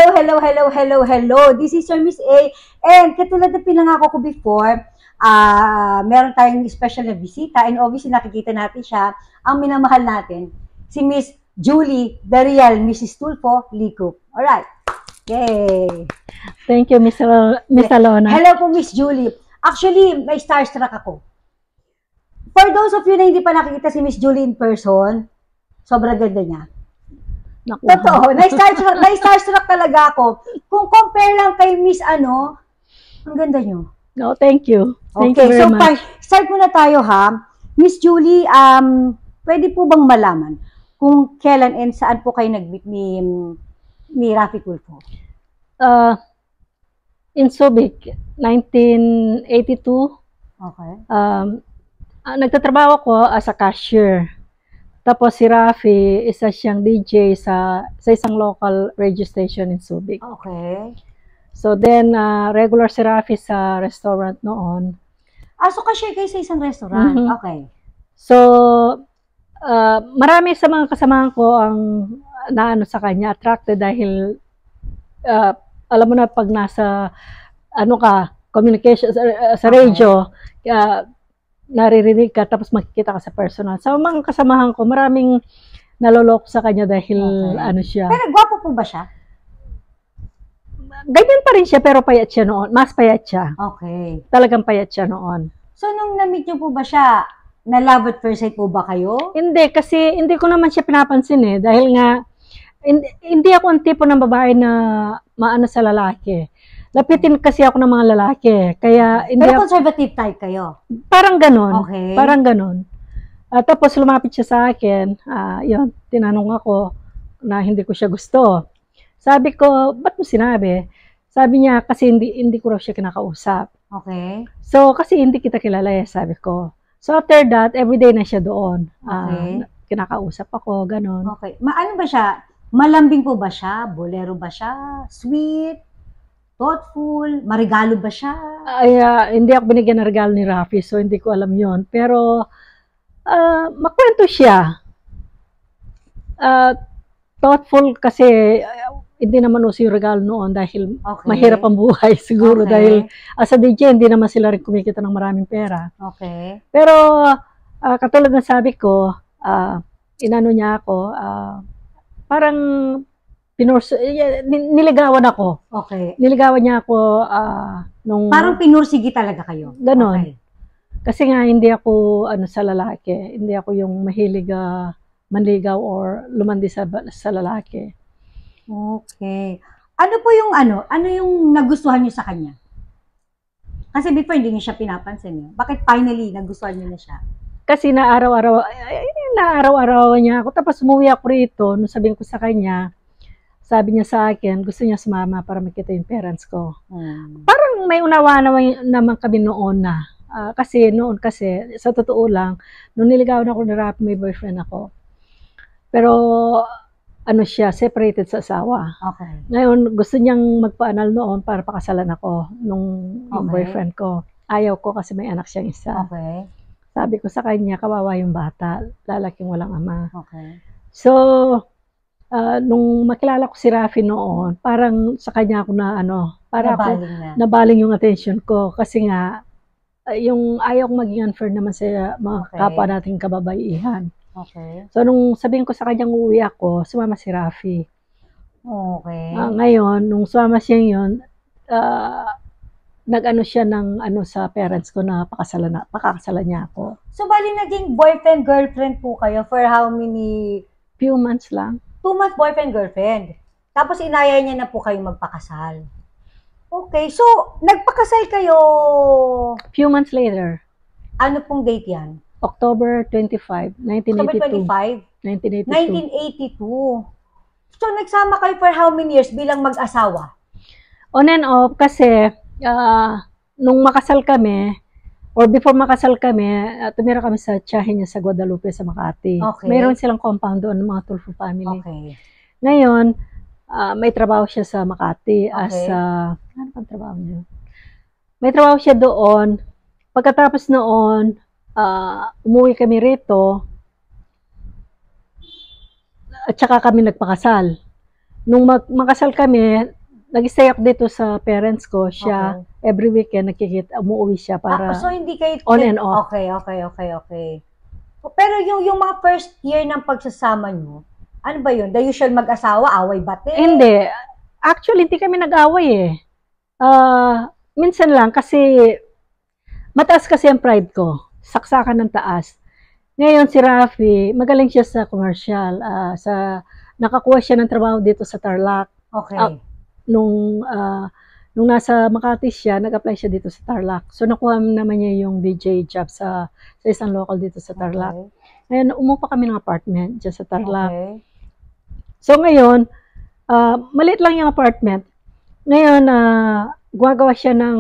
Hello. This is your Miss A. And katulad na pinangako ko before, meron tayong special na bisita and obviously nakikita natin siya, ang minamahal natin, si Miss Julie, the real Mrs. Tulfo Licop. Alright. Yay! Thank you, Miss Alona. Hello po, Miss Julie. Actually, may starstruck ako. For those of you na hindi pa nakikita si Miss Julie in person, sobrang ganda niya. Naku. Totoo, na-starstruck talaga ako. Kung compare lang kay Miss ang ganda niyo. No, thank you. Thank you very much. Start muna tayo ha. Miss Julie, pwede po bang malaman kung kailan and saan po kayo nag-meet ni Raffy Tulfo? In Subic, 1982. Okay. Nagtatrabaho ko as a cashier. Tapos si Raffy, isa siyang DJ sa isang local radio station in Subic. Okay. So then, regular si Raffy sa restaurant noon. So cashier kayo sa isang restaurant? Mm-hmm. Okay. So, marami sa mga kasamahan ko ang naano sa kanya, attracted dahil alam mo na pag nasa communication sa radio, naririnig ka tapos makikita ka sa personal. Sa mga kasamahan ko, maraming naloloko sa kanya dahil siya. Pero gwapo po ba siya? Ganyan pa rin siya pero payat siya noon. Mas payat siya. Okay. Talagang payat siya noon. So nung na-meet niyo po ba siya, na love at first sight po ba kayo? Hindi, kasi hindi ko naman siya pinapansin eh. Dahil nga, hindi ako ang tipo ng babae na maano sa lalaki. Lapitin kasi ako ng mga lalaki. Kaya hindi pero conservative type kayo? Parang ganon. Okay. Parang ganon. Tapos lumapit siya sa akin. Yun, tinanong ako na hindi ko siya gusto. Sabi ko, ba't mo sinabi? Sabi niya, kasi hindi ko raw siya kinakausap. Okay. So, kasi hindi kita kilala eh, sabi ko. So, after that, everyday na siya doon. Okay. Kinakausap ako, ganon. Okay. Ano ba siya? Malambing po ba siya? Bolero ba siya? Sweet? Thoughtful? Marigalo ba siya? Hindi ako binigyan ng regalo ni Raffy, so hindi ko alam yon. Pero, makwento siya. Thoughtful kasi, hindi naman uso yung regalo noon dahil mahirap ang buhay siguro. Dahil as a DJ, hindi naman sila rin kumikita ng maraming pera. Okay. Pero, katulad na sabi ko, inano niya ako, parang niligawan ako. Okay. Niligawan niya ako nung... Parang pinursigi talaga kayo? Ganon. Okay. Kasi nga, hindi ako sa lalaki. Hindi ako yung mahilig manligaw or lumandi sa lalaki. Okay. Ano po yung ano yung nagustuhan niyo sa kanya? Kasi before hindi niyo siya pinapansin niyo. Bakit finally nagustuhan niyo na siya? Kasi naaraw-araw niya ako. Tapos umuwi ako rito, nung sabihin ko sa kanya, sabi niya sa akin, gusto niya sumama para makita yung parents ko. Parang may unawa naman kami noon na. Kasi sa totoo lang, nung niligawan ako ni Raffy, may boyfriend ako. Pero, siya, separated sa asawa. Okay. Ngayon, gusto niyang magpa-anal noon para pakasalan ako nung boyfriend ko. Ayaw ko kasi may anak siyang isa. Okay. Sabi ko sa kanya, kawawa yung bata, lalaking walang ama. Okay. So, nung makilala ko si Raffy noon, parang sa kanya ako nabaling yung attention ko. Kasi nga, yung ayaw kong maging unfair naman sa mga kapwa nating kababaihan. Okay. So, nung sabihin ko sa kanyang uuwi ako, sumama si Raffy. Okay. Ngayon, nung sumama siya yun, nag-ano siya ng sa parents ko na pakakasalan niya ako. So, bali naging boyfriend-girlfriend po kayo for how many? Few months lang. 2 months boyfriend-girlfriend. Tapos inaya niya na po kayong magpakasal. Okay. So, nagpakasal kayo? Few months later. Ano pong date yan? October 25, 1982. October 1982. 1982. So, nagsama kayo for how many years bilang mag-asawa? On and off kasi nung makasal kami, or before makasal kami, tumira kami sa tiyahin niya sa Guadalupe sa Makati. Okay. Mayroon silang compound doon, mga Tulfo family. Okay. Ngayon, may trabaho siya sa Makati as, Okay. ano pang trabaho niya? May trabaho siya doon. Pagkatapos noon, umuwi kami rito, at saka kami nagpakasal. Nung makasal kami, nag-stay ako dito sa parents ko. Siya, every weekend, umuwi siya para so hindi kayo... on and off. Okay. Pero yung mga first year ng pagsasama nyo, ano ba yun? The usual mag-asawa, away bate? Hindi. Actually, hindi kami nag-away eh. Minsan lang kasi mataas kasi ang pride ko. Saksakan ng taas. Ngayon si Rafi, magaling siya sa commercial. Nakakuha siya ng trabaho dito sa Tarlac. Okay. Nung nasa Makati siya, nag-apply siya dito sa Tarlac. So nakuha naman niya yung DJ job sa isang local dito sa Tarlac. Okay. Ngayon, umupa kami ng apartment dyan sa Tarlac. Okay. So ngayon, maliit lang yung apartment. Ngayon, gumagawa siya ng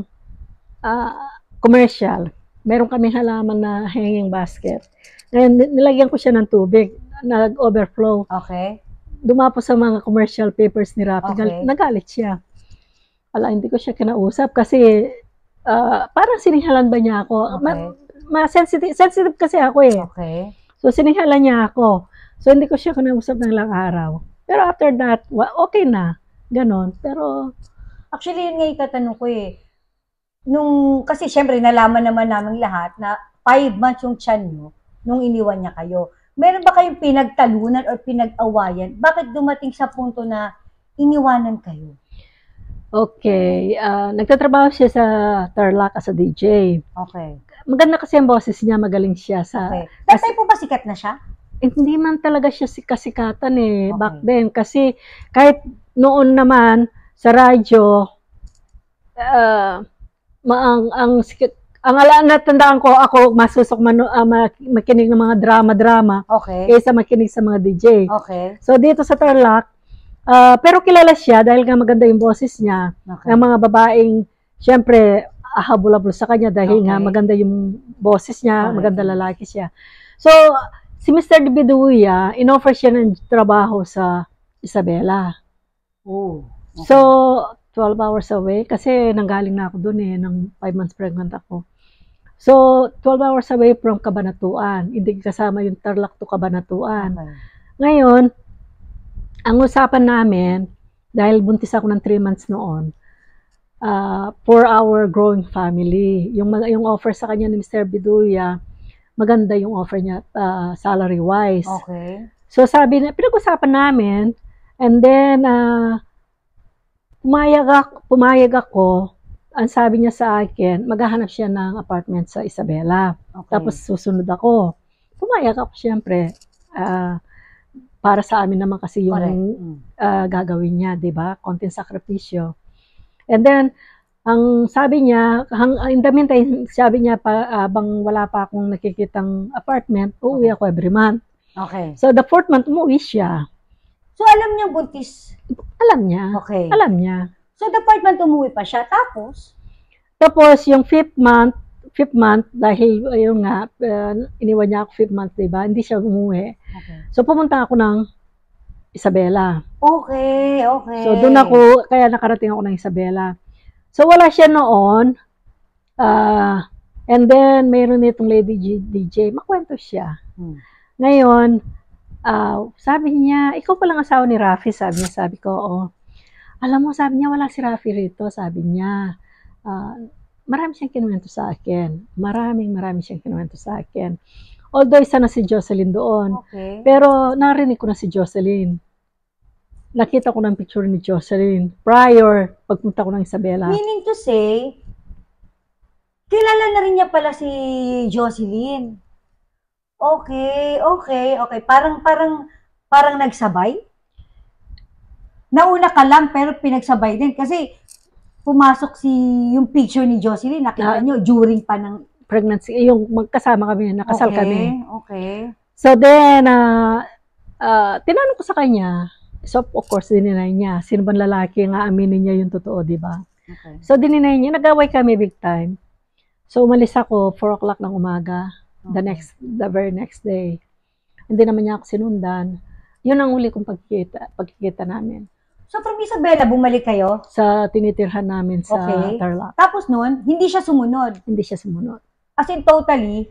commercial. Meron kami halaman na hanging basket. Ngayon, nilagyan ko siya ng tubig. Nag-overflow. Okay. Dumapo sa mga commercial papers ni Rafi. Okay. Nagalit siya. Hindi ko siya kinausap kasi parang sininghalan ba niya ako. Okay. Sensitive kasi ako eh. Okay. So, sininghalan niya ako. So, hindi ko siya kinausap ng ilang araw. Pero after that, okay na. Ganon. Pero, actually, yun nga yung tatanong ko eh. Kasi syempre, nalaman naman namin lahat na 5 months yung tiyan nyo nung iniwan niya kayo. Meron ba kayong pinagtalunan or pinag-awayan? Bakit dumating sa punto na iniwanan kayo? okay. Nagtatrabaho siya sa Tarlac as a DJ. Okay. Maganda kasi ang boses niya, magaling siya sa... Okay. That time po ba sikat na siya? Hindi man talaga siya kasikatan eh, Okay. back then. Kasi kahit noon naman sa radyo, natandaan ko ako masusok makinig ng mga drama-drama Okay. kaysa makinig sa mga DJ. Okay. So dito sa Tarlac, pero kilala siya dahil nga maganda yung boses niya. Okay. Ang mga babaeng, syempre, ahabol-habol sa kanya dahil nga Okay. maganda yung boses niya, Okay. maganda lalaki siya. So, si Mr. Dibiduya, inoffer siya ng trabaho sa Isabela. Oh. Okay. So, 12 hours away kasi nanggaling na ako doon eh, nang 5 months pregnant ako. So, 12 hours away from Cabanatuan. Hindi kasama yung Tarlac to Cabanatuan. Okay. Ngayon, ang usapan namin, dahil buntis ako ng 3 months noon, for our growing family. Yung offer sa kanya ni Mr. Biduya, maganda yung offer niya salary-wise. Okay. So sabi na, pinag-usapan namin, and then, pumayag ako, ang sabi niya sa akin, maghahanap siya ng apartment sa Isabela. Okay. Tapos susunod ako. Pumayag ako syempre. Para sa amin naman kasi yung gagawin niya, di ba? Konting sakripisyo. And then, ang sabi niya, in the meantime, sabi niya, bang wala pa akong nakikitang apartment, uuwi ako every month. Okay. So, the 4th month, umuwi siya. So, alam niya buntis? Alam niya. Okay. Alam niya. So, the 4th month umuwi pa siya. Tapos, yung 5th month, dahil ayun nga, iniwan niya ako 5th month, diba? Hindi siya umuwi. okay. So, pumunta ako ng Isabela. Okay. So, doon ako, kaya nakarating ako ng Isabela. So, wala siya noon. And then, mayroon itong lady DJ. Makwento siya. Ngayon, sabi niya, ikaw palang asawa ni Rafi, sabi ko, oo. Alam mo, sabi niya, wala si Rafi rito, sabi niya. Marami siyang kinuwento sa akin. Marami siyang kinuwento sa akin. Although, isa na si Jocelyn doon. Okay. Pero, narinig ko na si Jocelyn. Nakita ko ng picture ni Jocelyn prior pagpunta ko ng Isabela. Meaning to say, kilala na rin niya pala si Jocelyn. Okay. Parang nagsabay? Nauna ka lang pero pinagsabay din. Kasi pumasok yung picture ni Jocelyn, nakita niyo during pa ng pregnancy. Yung magkasama kami, nakasal kami. Okay. So then, tinanong ko sa kanya, so of course, dininay niya. Sino bang lalaki nga aminin niya yung totoo, di ba? Okay. So dininay niya, nag-away kami big time. So umalis ako, 4 o'clock ng umaga, the very next day. Hindi naman niya ako sinundan. Yun ang uli kong pagkikita namin. So from Isabela, bumalik kayo? Sa tinitirhan namin sa Tarlac. Tapos nun, hindi siya sumunod? Hindi siya sumunod. As in totally?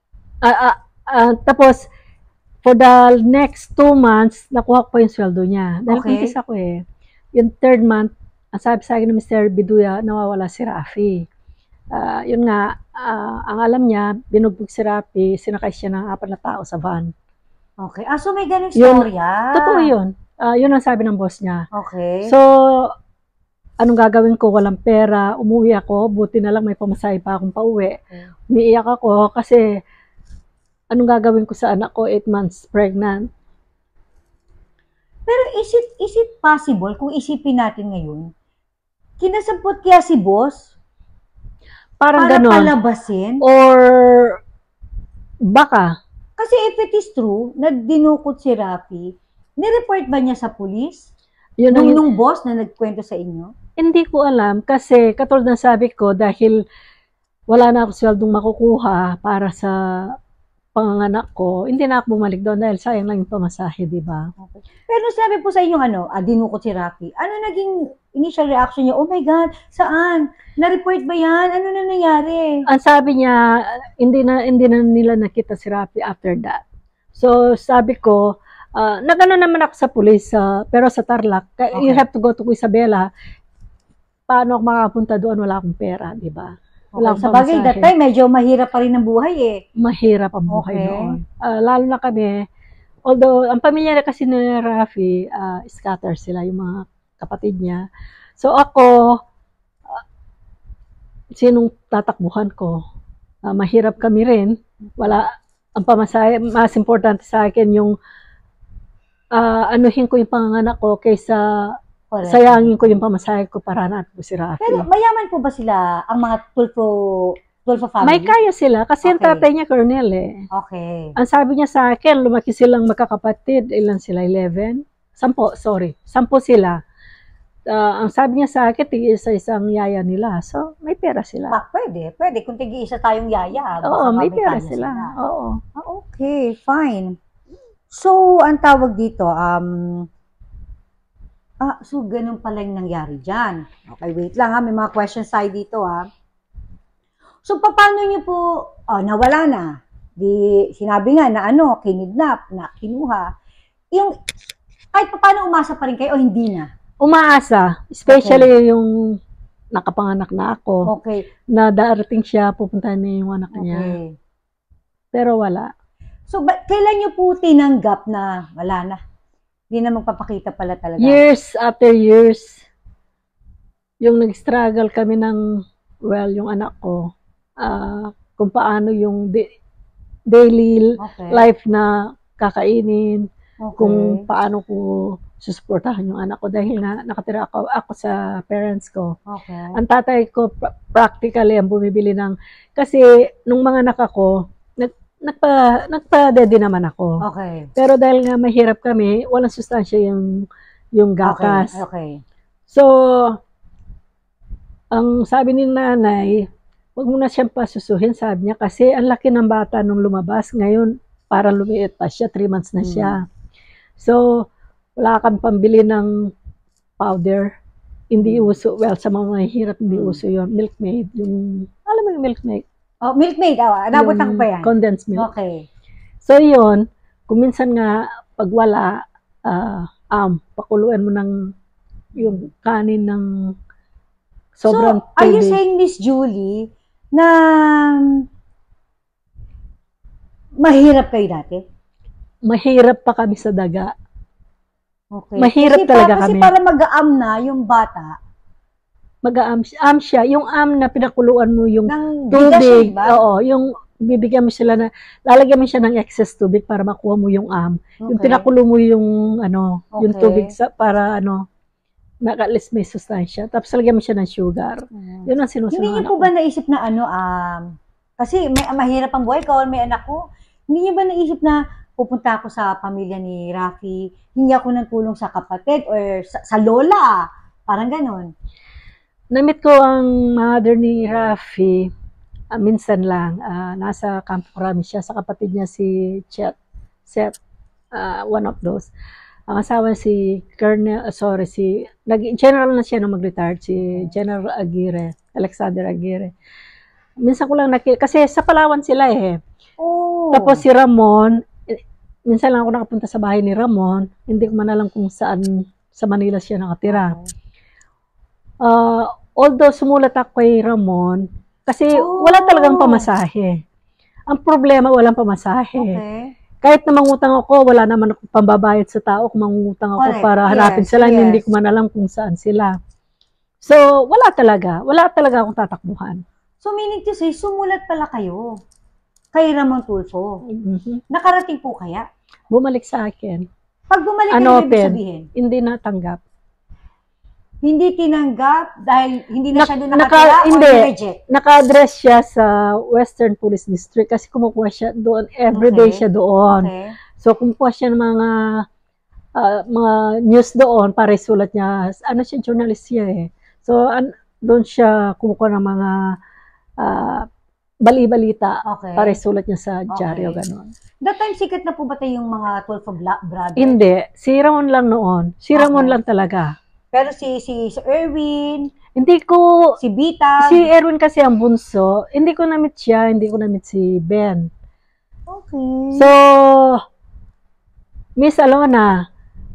Tapos, for the next 2 months, nakuha ko pa yung sweldo niya. Dahil Okay. buntis ako eh. Yung 3rd month, ang sabi sa akin ni Mr. Biduya, nawawala si Rafi. Yun nga, ang alam niya, binugbog si Rafi, sinakay siya ng 4 na tao sa van. Okay. So may ganun storya. Totoo yun. Yun ang sabi ng boss niya. Okay. So, anong gagawin ko? Walang pera. Umuwi ako. Buti na lang may pamasahe pa akong pauwi. Umiiyak ako kasi anong gagawin ko sa anak ko? 8 months pregnant. Pero is it possible kung isipin natin ngayon, kinasampot kaya si boss Parang para ganon. palabasin? Or baka. Kasi if it is true na dinukot si Rafi, nireport ba niya sa pulis? Yun Nung boss na nagkwento sa inyo? Hindi ko alam kasi katulad ng sabi ko, dahil wala na ako sweldong makukuha para sa panganganak ko, hindi na ako bumalik doon dahil sayang lang yung pamasahe, di ba? Okay. Pero sabi po sa inyo, dinukot si Rafi, ano naging initial reaction niya? Oh my God, saan? Na-report ba yan? Ano na nangyari? Ang sabi niya, hindi na nila nakita si Rafi after that. So, sabi ko, nagano naman ako sa pulis, pero sa Tarlac, you have to go to Isabela. Paano ako makapunta doon? Wala akong pera, di ba? Okay. Sa bagay, that time, medyo mahirap pa rin ang buhay eh. Mahirap ang buhay noon. Lalo na kami, although, ang pamilya na kasi ni Rafi, scatter sila, yung mga kapatid niya. So ako, sinong tatakbuhan ko? Mahirap kami rin. Wala, ang pamasahe, mas importante sa akin yung anuhin ko yung panganganak ko kaysa sayangin ko yung pamasahe ko para natin po si Rafi. Pero mayaman po ba sila, ang mga Tulfo family? May kaya sila kasi ang tatay niya Colonel eh. Okay. Ang sabi niya sa akin, lumaki silang magkakapatid. Ilan sila? 11? 10 sila. Ang sabi niya sa akin, tig-isa-isang yaya nila. So, may pera sila. Pwede. Kung tig-isa tayong yaya. Oo, may pera sila. Oo. Okay, fine. So, ang tawag dito, so ganun pala yung nangyari dyan. Okay, wait lang ha, may mga questions tayo dito ha. So, paano nyo po, nawala na? Di, sinabi nga na kinidnap, na kinuha. Yung, kahit paano umasa pa rin kayo o hindi na? Umaasa, especially yung nakapanganak na ako. Okay. Na darating siya, pupuntahan niya yung anak niya. Pero wala. So, kailan nyo po tinanggap na wala na? Hindi na magpapakita pala talaga. Years after years, yung nag-struggle kami ng, yung anak ko, kung paano yung daily life na kakainin, kung paano ko susuportahan yung anak ko dahil nga nakatira ako sa parents ko. Ang tatay ko practically ang bumibili ng, kasi nung mga anak ako, nagpa-daddy naman ako. Pero dahil nga mahirap kami, walang sustansya yung gatas. So, ang sabi ni nanay, wag mo na siyang pasusuhin, sabi niya, kasi ang laki ng bata nung lumabas. Ngayon, para lumiit pa siya, 3 months na siya. So, wala kang pambili ng powder. Hindi uso. Well, sa mga mahirap, hindi uso yun. Milkmaid. Alam mo yung Milkmaid? Milkmaid. Nabutan ko pa yan. Condensed milk. So, yun. Kung minsan nga, pag wala, pakuluan mo ng yung kanin ng sobrang tubig. So, are you saying, Miss Julie, na mahirap kayo dati? Mahirap pa kami sa daga. Mahirap kasi talaga kasi kami. Kasi para mag-aam na yung bata. Mag-aam siya. Yung am na pinakuluan mo yung tubig. Oo, yung bibigyan mo sila na, lalagyan mo siya ng excess tubig para makuha mo yung am. Yung pinakulo mo yung, yung tubig para, at least may sustansya. Tapos lagyan mo siya ng sugar. Yun ang sinusunod. Hindi niyo po ba naisip na kasi mahirap ang buhay ko, may anak ko. Hindi niyo ba naisip na pupunta ako sa pamilya ni Rafi, hindi ako ng tulong sa kapatid or sa lola, parang ganon? Namit ko ang mother ni Rafi, minsan lang, nasa Camp Crame siya, sa kapatid niya si Seth, one of those. Ang asawa si general na siya nung mag-retire, si General Alexander Aguirre. Minsan ko lang kasi sa Palawan sila eh. Tapos si Ramon, minsan lang ako nakapunta sa bahay ni Ramon, hindi ko man alam kung saan sa Manila siya nakatira. Although sumulat ako kay Ramon, kasi wala talagang pamasahe. Ang problema, walang pamasahe. Okay. Kahit na mangutang ako, wala naman ako pambabayad sa tao kung mangutang ako Correct. para hanapin Yes, sila, yes. hindi ko man alam kung saan sila. So, wala talaga akong tatakbuhan. So, meaning to say, sumulat pala kayo kay Ramon Tulfo. Mhm. Nakarating po kaya? Bumalik sa akin. Pag bumalik kayo, ibig Unopen. sabihin, Hindi natanggap. hindi tinanggap dahil hindi na siya doon Naka- nakatira o hindi. reject? Naka-address siya sa Western Police District kasi kumukuha siya doon. Everyday Okay. siya doon. Okay. So, kumukuha siya ng mga news doon para isulat niya. Ano siya, journalist siya eh. So, doon siya kumukuha ng mga bali-balita Okay. para isulat niya sa dyaryo, Okay. gano'n. That time, sikat na po ba tayo yung mga 12 of brothers? Hindi. Si Ramon lang noon. Si Ramon Okay. lang talaga. Pero si Erwin, Hindi ko, si Bita. si Erwin kasi ang bunso. Hindi ko na-meet siya, hindi ko na-meet si Ben. Okay. So, Miss Alona,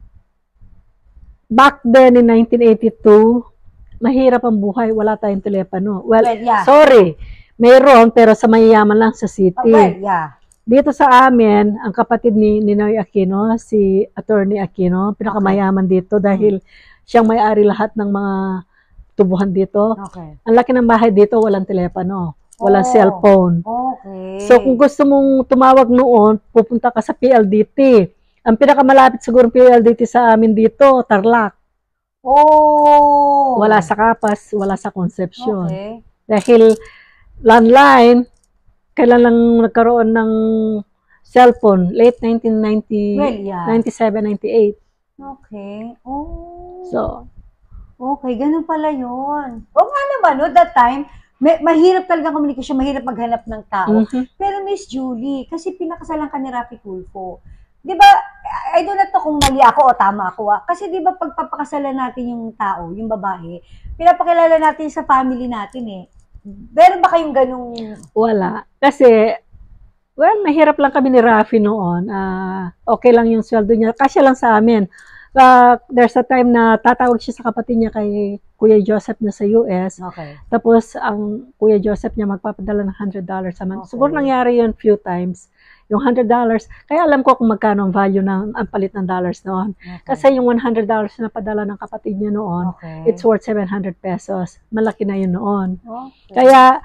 back then in 1982, mahirap ang buhay, wala tayong telepono. Well, yeah. sorry, mayroon pero sa mayayaman lang sa city. Well, yeah. Dito sa amin, ang kapatid ni Ninoy Aquino, si Attorney Aquino, pinakamayaman dito dahil siyang may-ari lahat ng mga tubuhan dito. Okay. Ang laki ng bahay dito, walang telepono, walang Oh. cellphone. Okay. So kung gusto mong tumawag noon, pupunta ka sa PLDT. Ang pinakamalapit siguro PLDT sa amin dito, Tarlac. Oh. Wala sa Kapas, wala sa Concepcion. Okay. Dahil landline, kailan lang nagkaroon ng cellphone? Late 1990, Well, yeah. 97, 98. Okay. Oh. So, Okay, ganun pala yun. O nga naman, no, that time, mahirap talaga komunikasyon, mahirap maghanap ng tao. Pero Miss Julie, kasi pinakasalan ka ni Rafi Tulfo. Di ba, I don't know kung mali ako o tama ako. Kasi di ba pagpapakasalan natin yung tao, yung babae, pinapakilala natin sa family natin eh. Meron ba kayong ganung... wala. Kasi, well, mahirap lang kami ni Rafi noon. Okay lang yung sweldo niya. Kasya lang sa amin. There's a time na tatawag siya sa kapatid niya kay Kuya Joseph niya sa US. Okay. Tapos, ang Kuya Joseph niya magpapadala ng $100 a month. Okay. Siguro nangyari yun few times. Yung $100, kaya alam ko kung magkano ang value ng ang palit ng dollars noon. Okay. Kasi yung $100 na padala ng kapatid niya noon, Okay. it's worth 700 pesos. Malaki na yun noon. Okay. Kaya,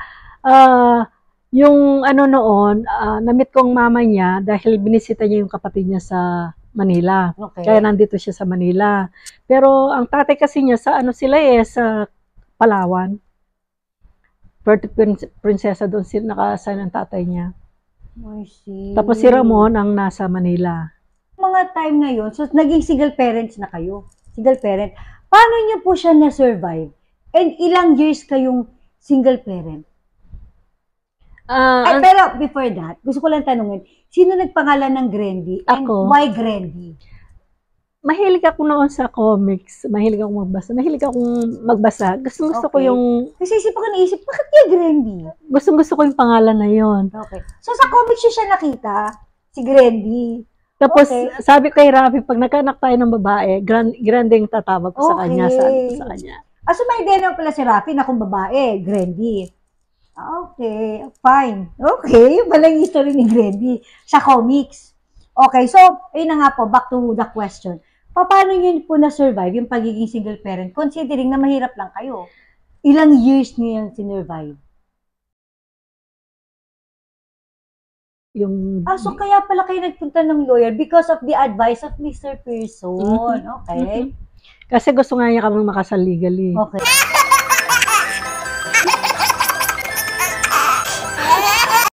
yung ano noon, na-meet ko ang mama niya dahil binisita niya yung kapatid niya sa Manila. Okay. Kaya nandito siya sa Manila. Pero ang tatay kasi niya sa ano sila sa Palawan. Puerto Princesa doon sila naka-assign ang tatay niya. I see. Tapos si Ramon ang nasa Manila. Mga time na yun, so naging single parents na kayo. Single parent. Paano niyo po siya na-survive? And ilang years kayong single parent? Pero before that, gusto ko lang tanungin, sino nagpangalan ng Grandy? And Ako. why Grandy? Mahilig ako noon sa comics. Mahilig akong magbasa. Gusto ko Okay. yung Kasi isip ko naisip, bakit kaya Grandy? gusto ko yung pangalan na yon. Okay. So sa comics siya nakita, si Grandy. Tapos Okay. sabi kay Rafi, pag nagkaanak tayo ng babae, granding tatawag ko sa kanya, sabi ko sa kanya. So may idea naman pala si Rafi na kung babae, Grandy. Okay, fine. Okay, yun pala yung history ni Grandy sa comics. Okay, so, ayun na nga po, back to the question. Paano nyo po na-survive yung pagiging single parent, considering na mahirap lang kayo? Ilang years nyo yung sinurvive? So kaya pala kayo nagpunta ng lawyer because of the advice of Mr. Person. Okay. Kasi gusto nga niya kami makasal legally. Okay.